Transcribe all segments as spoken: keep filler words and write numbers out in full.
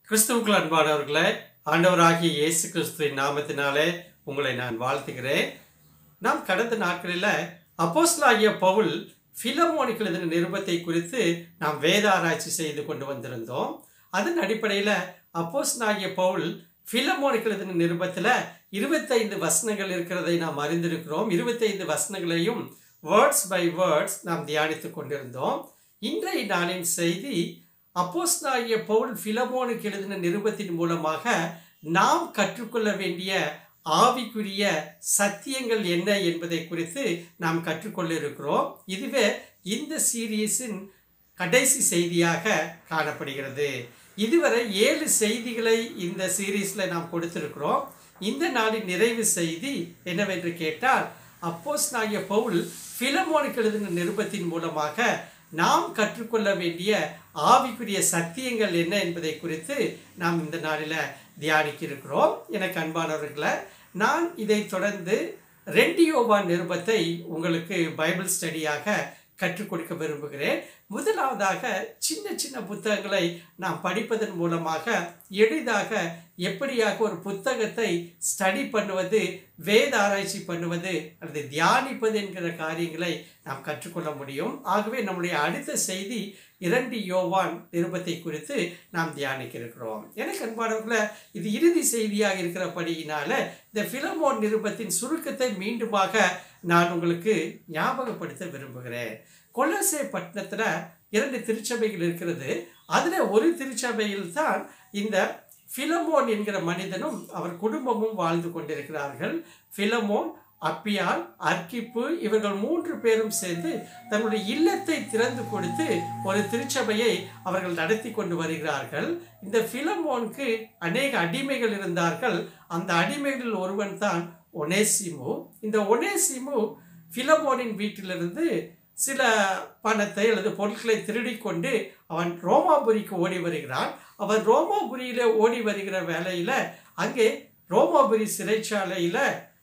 கிறிஸ்துவுக்குள் அன்பானவர்களே, ஆண்டவராகிய இயேசு கிறிஸ்துவின் நாமத்தினாலே உங்களை நான் வாழ்த்துகிறேன். நாம் கடந்த நாட்களில் அப்போஸ்தலனாகிய பவுல் பிலமோனுக்கு எழுதின நிருபத்தை குறித்து நாம் வேத ஆராய்ச்சி செய்து கொண்டு வந்திருந்தோம். அதன் அடிப்படையில் அப்போஸ்தலனாகிய பவுல் பிலமோனுக்கு எழுதின நிருபத்தில் இருபத்தைந்து வசனங்கள் இருக்கிறதை நாம் அறிந்திருக்கிறோம். இருபத்தைந்து வசனங்களையும் வேர்ட்ஸ் பை வேர்ட்ஸ் நாம் தியானித்து கொண்டிருந்தோம். இன்றைய நாளின் செய்தி அப்போஸ்தலனாகிய பவுல் பிலமோனுக்கு எழுதின நிருபத்தின் மூலமாக நாம் கற்றுக்கொள்ள வேண்டிய ஆவிக்குரிய சத்தியங்கள் என்ன என்பதை குறித்து நாம் கற்றுக்கொள்ள இருக்கிறோம். இதுவே இந்த சீரீஸின் கடைசி செய்தியாக காணப்படுகிறது. இதுவரை ஏழு செய்திகளை இந்த சீரீஸில் நாம் கொடுத்திருக்கிறோம். இந்த நாளின் நிறைவு செய்தி என்னவென்று கேட்டால், அப்போஸ்தலனாகிய பவுல் பிலமோனுக்கு எழுதின நிருபத்தின் மூலமாக நாம் கற்றுக்கொள்ள வேண்டிய ஆவிக்குரிய சத்தியங்கள் என்ன என்பதை குறித்து நாம் இந்த நாளில் தியானிக்க இருக்கிறோம். எனக்கு அன்பானவர்களை, நான் இதை தொடர்ந்து ரெண்டு யோவான் நிருபத்தை உங்களுக்கு பைபிள் ஸ்டடியாக கற்றுக் கொடுக்க விரும்புகிறேன். முதலாவதாக சின்ன சின்ன புத்தகங்களை நாம் படிப்பதன் மூலமாக எளிதாக எப்படியாக ஒரு புத்தகத்தை ஸ்டடி பண்ணுவது, வேத ஆராய்ச்சி பண்ணுவது அல்லது தியானிப்பது என்கிற காரியங்களை நாம் கற்றுக்கொள்ள முடியும். ஆகவே நம்முடைய அடுத்த செய்தி இரண்டு யோவான் நிருபத்தை குறித்து நாம் தியானிக்க இருக்கிறோம். எனக்கு அன்பானவர்களே, இது இறுதி செய்தியாக இருக்கிறபடியினால இந்த பிலமோன் நிருபத்தின் சுருக்கத்தை மீண்டுமாக நான் உங்களுக்கு ஞாபகப்படுத்த விரும்புகிறேன். கொலோசே பட்டணத்தில் இரண்டு திருச்சபைகள் இருக்கிறது. அதில் ஒரு திருச்சபையில் தான் இந்த பிலமோன் என்கிற மனிதனும் அவர் குடும்பமும் வாழ்ந்து கொண்டிருக்கிறார்கள். பிலமோன், அப்பியால், அர்க்கிப்பு இவர்கள் மூன்று பேரும் சேர்ந்து தன்னுடைய இல்லத்தை திறந்து கொடுத்து ஒரு திருச்சபையை அவர்கள் நடத்தி கொண்டு வருகிறார்கள். இந்த பிலமோனுக்கு அநேக அடிமைகள் இருந்தார்கள். அந்த அடிமைகளில் ஒருவன் தான் ஒனேசிமு. இந்த ஒனேசிமு பிலமோனின் வீட்டிலிருந்து சில பணத்தை அல்லது பொருட்களை திருடி கொண்டு அவன் ரோமாபுரிக்கு ஓடி வருகிறான். அவன் ரோமாபுரியில் ஓடி வருகிற வேளையில் அங்கே ரோமாபுரி சிறைச்சாலையில்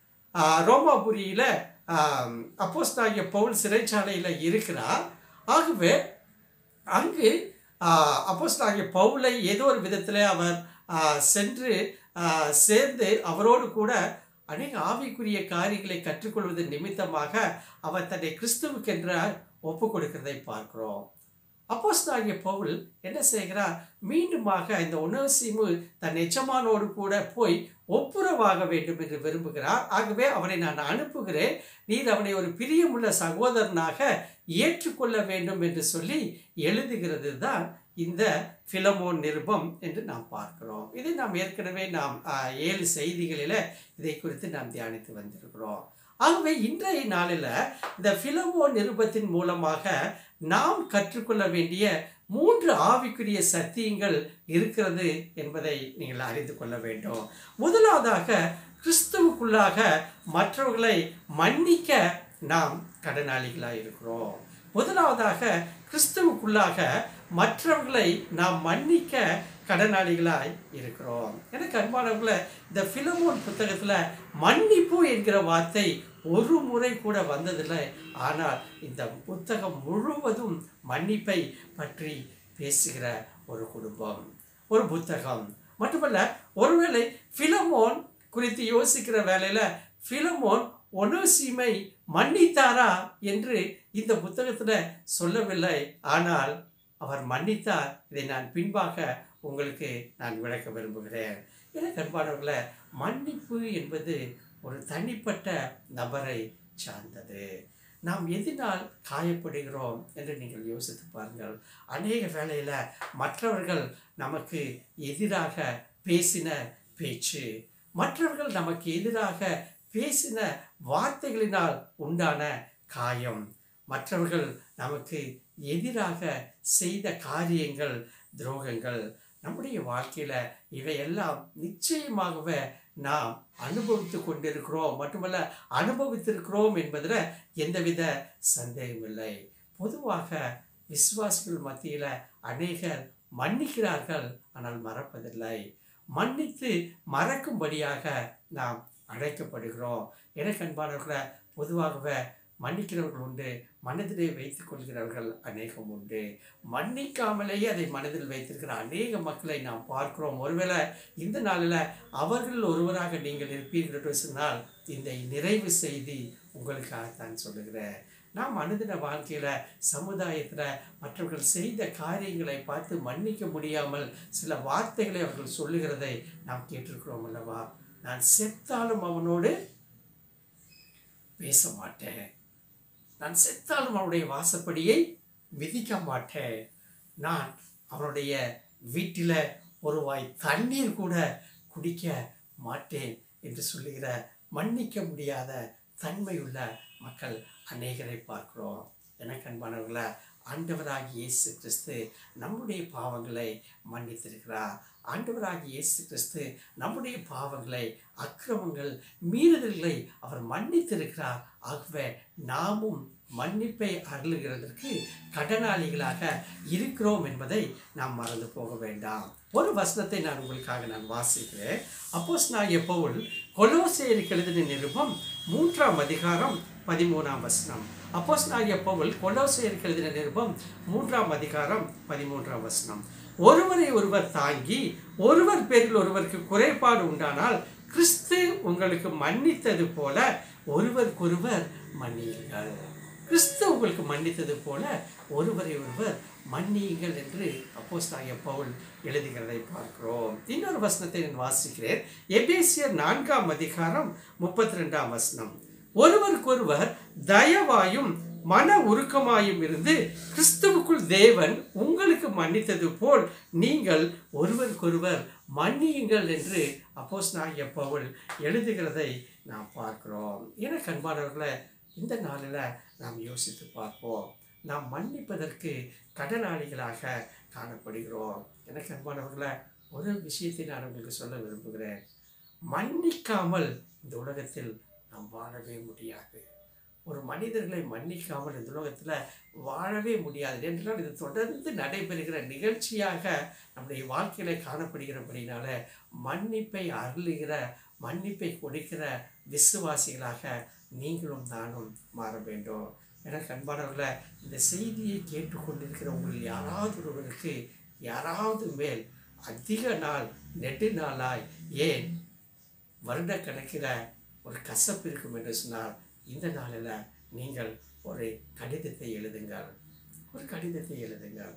ரோமாபுரியில் அப்போஸ்தலனாகிய பவுல் சிறைச்சாலையில் இருக்கிறார். ஆகவே அங்கு அப்போஸ்தலனாகிய பவுலை ஏதோ ஒரு விதத்தில் அவர் சென்று சேர்ந்து அவரோடு கூட அநேக ஆவிக்குரிய காரியங்களை கற்றுக்கொள்வதன் நிமித்தமாக அவர் தன்னை கிறிஸ்துவுக்கென்ற ஒப்பு கொடுக்கிறதை பார்க்கிறோம். அப்போஸ்தலனாகிய பவுல் என்ன செய்கிறார்? மீண்டுமாக இந்த ஒனேசிமு தன் எஜமானோடு கூட போய் ஒப்புரவாக வேண்டும் என்று விரும்புகிறார். ஆகவே அவனை நான் அனுப்புகிறேன், நீர் அவனை ஒரு பிரியமுள்ள சகோதரனாக ஏற்றுக்கொள்ள வேண்டும் என்று சொல்லி எழுதுகிறது தான் இந்த பிலமோன் நிருபம் என்று நாம் பார்க்கிறோம். இதை நாம் ஏற்கனவே நாம் ஏழு செய்திகளில் இதை குறித்து நாம் தியானித்து வந்திருக்கிறோம். ஆகவே இன்றைய நாளில் இந்த பிலமோன் நிருபத்தின் மூலமாக நாம் கற்றுக்கொள்ள வேண்டிய மூன்று ஆவிக்குரிய சத்தியங்கள் இருக்கிறது என்பதை நீங்கள் அறிந்து கொள்ள வேண்டும். முதலாவதாக, கிறிஸ்துவுக்குள்ளாக மற்றவர்களை மன்னிக்க நாம் கடனாளிகளாக இருக்கிறோம். முதலாவதாக கிறிஸ்துவுக்குள்ளாக மற்றவர்களை நாம் மன்னிக்க கடனாளிகளாய் இருக்கிறோம். எனக்கு அன்பானவர்களை, இந்த பிலமோன் புத்தகத்தில் மன்னிப்பு என்கிற வார்த்தை ஒரு முறை கூட வந்ததில்லை. ஆனால் இந்த புத்தகம் முழுவதும் மன்னிப்பை பற்றி பேசுகிற ஒரு குடும்பம், ஒரு புத்தகம் மட்டுமல்ல. ஒருவேளை பிலமோன் குறித்து யோசிக்கிற வேளையில் பிலமோன் ஒனேசிமை மன்னித்தாரா என்று இந்த புத்தகத்தில் சொல்லவில்லை. ஆனால் அவர் மன்னித்தார். இதை நான் பின்பாக உங்களுக்கு நான் விளக்க விரும்புகிறேன். எனக்கு அன்பானவர்களே, மன்னிப்பு என்பது ஒரு தனிப்பட்ட நபரை சார்ந்தது. நாம் எதனால் காயப்படுகிறோம் என்று நீங்கள் யோசித்து பாருங்கள். அநேக வேளையில் மற்றவர்கள் நமக்கு எதிராக பேசின பேச்சு, மற்றவர்கள் நமக்கு எதிராக பேசின வார்த்தைகளினால் உண்டான காயம், மற்றவர்கள் நமக்கு எதிராக செய்த காரியங்கள், துரோகங்கள், நம்முடைய வாழ்க்கையில் இவையெல்லாம் நிச்சயமாகவே நாம் அனுபவித்து கொண்டிருக்கிறோம். மட்டுமல்ல, அனுபவித்திருக்கிறோம் என்பதில் எந்தவித சந்தேகமில்லை. பொதுவாக விசுவாசிகள் மத்தியில் அநேகர் மன்னிக்கிறார்கள், ஆனால் மறப்பதில்லை. மன்னித்து மறக்கும்படியாக நாம் அழைக்கப்படுகிறோம். எனக்கு அன்பானவர்களை, பொதுவாகவே மன்னிக்கிறவர்கள் உண்டு, மனதிலே வைத்துக் கொள்கிறவர்கள் அநேகம் உண்டு. மன்னிக்காமலேயே அதை மனதில் வைத்திருக்கிற அநேக மக்களை நாம் பார்க்கிறோம். ஒருவேளை இந்த நாளில் அவர்கள் ஒருவராக நீங்கள் இருப்பீர்கள் என்று சொன்னால் இந்த நிறைவு செய்தி உங்களுக்காகத்தான் சொல்லுகிறேன். நாம் அனுதின வாழ்க்கையில் சமுதாயத்தில் மற்றவர்கள் செய்த காரியங்களை பார்த்து மன்னிக்க முடியாமல் சில வார்த்தைகளை அவர்கள் சொல்லுகிறதை நாம் கேட்டிருக்கிறோம் அல்லவா? நான் செத்தாலும் அவனோடு பேச மாட்டேன், நான் செத்தாலும் அவனுடைய வாசப்படியை மிதிக்க மாட்டேன், நான் அவனுடைய வீட்டில் ஒரு வாய் தண்ணீர் கூட குடிக்க மாட்டேன் என்று சொல்லுகிற மன்னிக்க முடியாத தன்மையுள்ள மக்கள் அநேகரை பார்க்கிறோம். எனக்கு அன்பானவர்களே, ஆண்டவராகிய இயேசு கிறிஸ்து நம்முடைய பாவங்களை மன்னித்திருக்கிறார். ஆண்டவராகிய இயேசு கிறிஸ்து நம்முடைய பாவங்களை, அக்கிரமங்கள், மீறுதல்களை அவர் மன்னித்திருக்கிறார். ஆகவே நாமும் மன்னிப்பை அருளுகிறதற்கு கடனாளிகளாக இருக்கிறோம் என்பதை நாம் மறந்து போக வேண்டாம். ஒரு வசனத்தை நான் உங்களுக்காக நான் வாசிக்கிறேன். அப்போஸ்தலனாகிய பவுல் கொலோசேயருக்கு எழுதின நிருபம் மூன்றாம் அதிகாரம் பதிமூணாம் வசனம். அப்போஸ்தலனாகிய பவுல் கொலோசேயருக்கு எழுதின நிருபம் மூன்றாம் அதிகாரம் பதிமூன்றாம் வசனம். ஒருவரை ஒருவர் தாங்கி ஒருவர் பேரில் ஒருவருக்கு குறைபாடு உண்டானால் கிறிஸ்து உங்களுக்கு மன்னித்தது போல ஒருவருக்கொருவர் மன்னியுங்கள். கிறிஸ்து உங்களுக்கு மன்னித்தது போல ஒருவரை ஒருவர் மன்னியுங்கள் என்று அப்போஸ்தலனாகிய பவுல் எழுதுகிறதை பார்க்கிறோம். இன்னொரு வசனத்தை நான் வாசிக்கிறேன். எபேசியர் நான்காம் அதிகாரம் முப்பத்தி ரெண்டாம் வசனம். ஒருவருக்கொருவர் தயவாயும் மன உருக்கமாயும் இருந்து கிறிஸ்துவுக்குள் தேவன் உங்களுக்கு மன்னித்தது போல் நீங்கள் ஒருவருக்கொருவர் மன்னியுங்கள் என்று அப்போஸ்தலனாகிய பவுல் எழுதுகிறதை நாம் பார்க்கிறோம். எனக்கு அன்பானவர்களை, இந்த நாளில் நாம் யோசித்து பார்ப்போம். நாம் மன்னிப்பதற்கு கடனாளிகளாக காணப்படுகிறோம். எனக்கு அன்பானவர்களை, ஒரு விஷயத்தை நான் உங்களுக்கு சொல்ல விரும்புகிறேன். மன்னிக்காமல் இந்த உலகத்தில் நாம் வாழவே முடியாது. ஒரு மனிதர்களை மன்னிக்காமல் இந்த உலகத்தில் வாழவே முடியாது. என்றால் இது தொடர்ந்து நடைபெறுகிற நிகழ்ச்சியாக நம்முடைய வாழ்க்கையில் காணப்படுகிறபடினால மன்னிப்பை அருளுகிற, மன்னிப்பை கொடுக்கிற விசுவாசிகளாக நீங்களும் நானும் மாற வேண்டும். எனக்கு அன்பானவர்களை, இந்த செய்தியை கேட்டுக்கொண்டிருக்கிற உங்கள் யாராவது ஒருவருக்கு யாராவது மேல் அதிக நாள் நெடு நாளாய் ஏன் வருட கணக்கில் ஒரு கசப்பு இருக்கும் என்று சொன்னால் இந்த நாளில் நீங்கள் ஒரு கடிதத்தை எழுதுங்கள். ஒரு கடிதத்தை எழுதுங்கள்.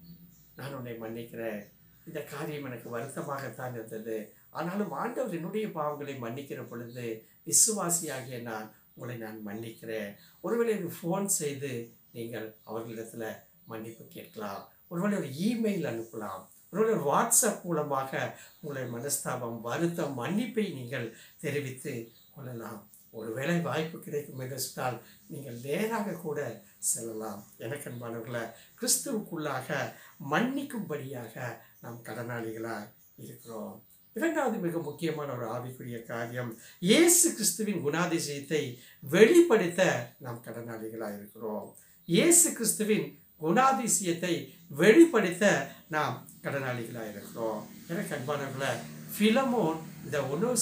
நான் உன்னை மன்னிக்கிறேன், இந்த காரியம் எனக்கு வருத்தமாகத்தான் இருந்தது, ஆனாலும் ஆண்டவர் என்னுடைய பாவங்களை மன்னிக்கிற பொழுது விசுவாசியாகிய நான் உங்களை நான் மன்னிக்கிறேன். ஒருவேளை ஒரு ஃபோன் செய்து நீங்கள் அவர்களிடத்தில் மன்னிப்பு கேட்கலாம். ஒருவேளை ஒரு இமெயில் அனுப்பலாம். ஒருவேளை ஒரு வாட்ஸ்அப் மூலமாக உங்களுடைய மனஸ்தாபம், வருத்தம், மன்னிப்பை நீங்கள் தெரிவித்து கொள்ளலாம். ஒருவேளை வாய்ப்பு கிடைக்கும் என்று சொன்னால் நீங்கள் நேராக கூட செல்லலாம். எனக்கு அன்பானவர்களை, கிறிஸ்துவுக்குள்ளாக மன்னிக்கும்படியாக நாம் கடனாளிகளாக இருக்கிறோம். இரண்டாவது மிக முக்கியமான ஒரு ஆவிக்குரிய காரியம், இயேசு கிறிஸ்துவின் குணாதிசயத்தை வெளிப்படுத்த நாம் கடனாளிகளாக இருக்கிறோம். இயேசு கிறிஸ்துவின் குணாதிசயத்தை வெளிப்படுத்த நாம் கடனாளிகளாக இருக்கிறோம். எனக்கு அன்பானவர்களை, பிலமோன் இந்த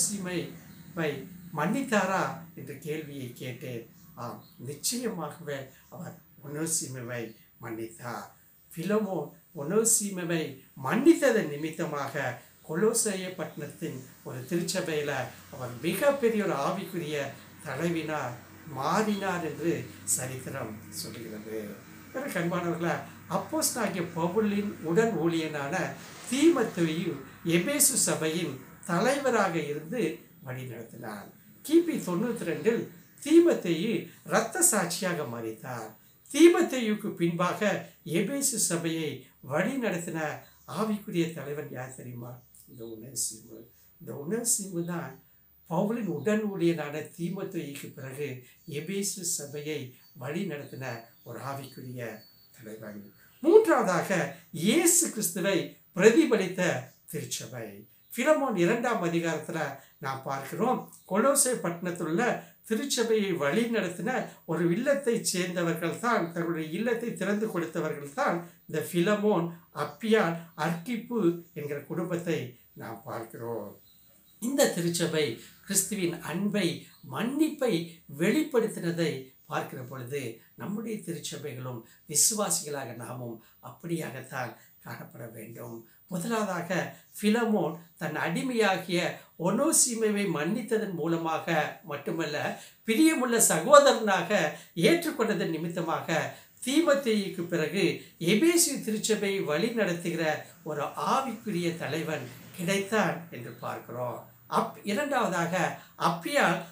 ஒனோசிமை மன்னித்தாரா என்ற கேள்வியை கேட்டேன். ஆம், நிச்சயமாகவே அவர் ஒனோசிமை மன்னித்தார். பிலமோன் ஒனோசிமை மன்னித்ததன் நிமித்தமாக கொலோசைய பட்டணத்தின் ஒரு திருச்சபையில் அவர் மிகப்பெரிய ஒரு ஆவிக்குரிய தலைவினார் மாறினார் என்று சரித்திரம் சொல்கிறது. எனக்கு அன்பானவர்களே, அப்போஸ்தலனாகிய பவுலின் உடன் ஊழியனான தீமோத்தேயு எபேசு சபையின் தலைவராக இருந்து வழி நடத்தினார். கிபி தொண்ணூற்றி ரெண்டில் தீமோத்தேயு இரத்த சாட்சியாக மரித்தார். தீமோத்தேயுக்கு பின்பாக எபேசு சபையை வழி நடத்தின ஆவிக்குரிய தலைவன் யார் தெரியுமா? இந்த ஒனேசிமு. இந்த ஒனேசிமு தான் பவுலின் உடன் ஊழியனான தீமோத்தேயுக்கு பிறகு எபேசு சபையை வழி நடத்தின ஒரு ஆவிக்குரிய தலைவன். மூன்றாவதாக இயேசு கிறிஸ்துவை பிரதிபலித்த திருச்சபை. பிலமோன் இரண்டாம் அதிகாரத்தில் நாம் பார்க்கிறோம், கொலோசை பட்டணத்தில் உள்ள திருச்சபையை வழி நடத்தின ஒரு இல்லத்தை சேர்ந்தவர்கள் தான், தன்னுடைய இல்லத்தை திறந்து கொடுத்தவர்கள் தான் இந்த பிலமோன், அப்பியான், அர்க்கிப்பு என்கிற குடும்பத்தை நாம் பார்க்கிறோம். இந்த திருச்சபை கிறிஸ்துவின் அன்பை, மன்னிப்பை வெளிப்படுத்தினதை பார்க்கிற பொழுது நம்முடைய திருச்சபைகளும் விசுவாசிகளாக நாமும் அப்படியாகத்தான் காணப்பட வேண்டும். முதலாவதாக பிலமோன் தன் அடிமையாகிய ஒனோசிமை மன்னித்ததன் மூலமாக மட்டுமல்ல, பிரியமுள்ள சகோதரனாக ஏற்றுக்கொண்டதன் நிமித்தமாக தீமோத்தேயுக்கு பிறகு எபேசு திருச்சபையை வழி நடத்துகிற ஒரு ஆவிக்குரிய தலைவன் கிடைத்தான் என்று பார்க்கிறோம். அப் இரண்டாவதாக அப்பியாள்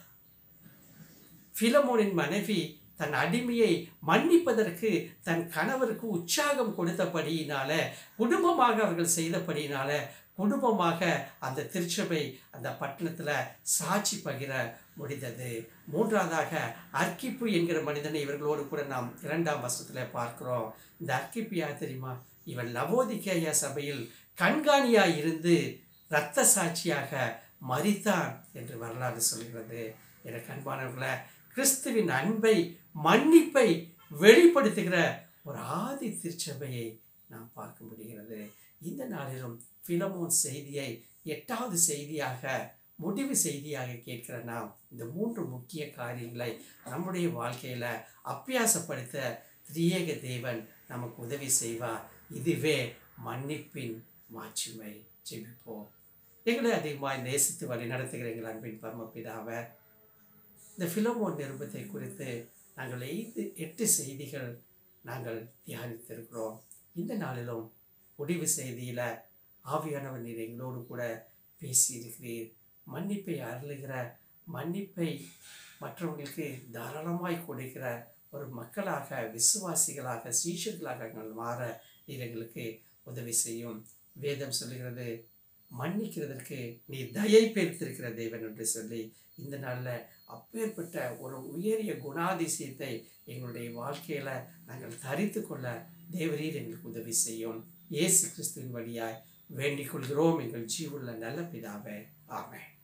பிலமோனின் மனைவி தன் அடிமையை மன்னிப்பதற்கு தன் கணவருக்கு உற்சாகம் கொடுத்தபடியினால, குடும்பமாக அவர்கள் செய்தபடியினால குடும்பமாக அந்த திருச்சபை அந்த பட்டணத்தில் சாட்சி பகிர முடிந்தது. மூன்றாவதாக அர்க்கிப்பு என்கிற மனிதனை இவர்களோடு கூட நாம் இரண்டாம் வசனத்தில் பார்க்கிறோம். இந்த அர்க்கிப்பு யார் தெரியுமா? இவன் லவோதிகேயா சபையில் கண்காணியாய் இருந்து இரத்த சாட்சியாக மரித்தான் என்று வரலாறு சொல்கிறது. எனக்கு அன்பானவர்களை, கிறிஸ்துவின் அன்பை மன்னிப்பை வெளிப்படுத்துகிற ஒரு ஆதி திருச்சபையை நாம் பார்க்க முடிகிறது. இந்த நாளிலும் பிலமோன் செய்தியை எட்டாவது செய்தியாக, முடிவு செய்தியாக கேட்கிற நாம் இந்த மூன்று முக்கிய காரியங்களை நம்முடைய வாழ்க்கையில அபியாசப்படுத்த திரியேக தேவன் நமக்கு உதவி செய்வார். இதுவே மன்னிப்பின் மாட்சிமை. ஜெபிப்போம். எங்களை அதிகமாய் நேசித்து வழி நடத்துகிற எங்கள் அன்பின் பரமபிதாவே, இந்த பிலமோன் நிருபத்தை குறித்து நாங்கள் ஐந்து எட்டு செய்திகள் நாங்கள் தியானித்திருக்கிறோம். இந்த நாளிலும் முடிவு செய்தியில் ஆவியானவர் நீர் எங்களோடு கூட பேசியிருக்கிறீர். மன்னிப்பை அருளுகிற, மன்னிப்பை மற்றவர்களுக்கு தாராளமாய் கொடுக்கிற ஒரு மக்களாக, விசுவாசிகளாக, சீஷர்களாக நாங்கள் மாற நீர் எங்களுக்கு உதவி செய்யும். வேதம் சொல்லுகிறது, மன்னிக்கிறதற்கு நீ தயை பெருத்திருக்கிற தேவன் என்று சொல்லி, இந்த நாளில் அப்பேற்பட்ட ஒரு உயரிய குணாதிசயத்தை எங்களுடைய வாழ்க்கையில் நாங்கள் தரித்து கொள்ள தேவரீர் எங்களுக்கு உதவி செய்யும். இயேசு கிறிஸ்துவின் வழியாய் வேண்டிக் கொள்கிறோம் எங்கள் ஜீவுள்ள நல்ல பிதாவே. ஆமென்.